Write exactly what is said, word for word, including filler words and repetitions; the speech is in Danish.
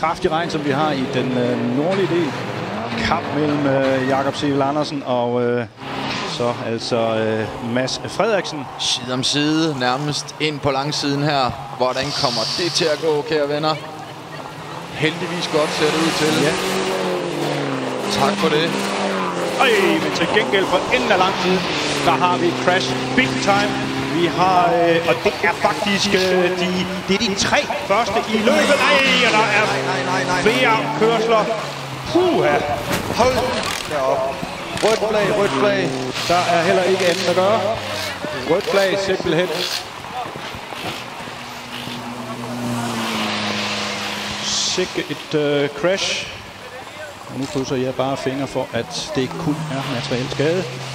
kraftig regn, som vi har i den øh, nordlige del. Kamp mellem øh, Jakob Sevel Andersen og øh, så altså øh, Mads Frederiksen. Side om side, nærmest ind på langsiden her. Hvordan kommer det til at gå, kære venner? Heldigvis godt ser det ud til. Ja. Tak for det. Øj, men til gengæld fra enden af langsiden, der har vi Crash Big Time. Vi har, øh, og det er faktisk øh, de, det er de tre første i løbet. Nej, og der er nej, nej, nej, nej. flere kørsler. Puha. Hold derop. Rødt flag, rødt flag. Der er heller ikke andet at gøre. Rødt flag simpelthen. Sikke et øh, crash. Og nu krydser jeg bare fingre for, at det kun er materiel skade.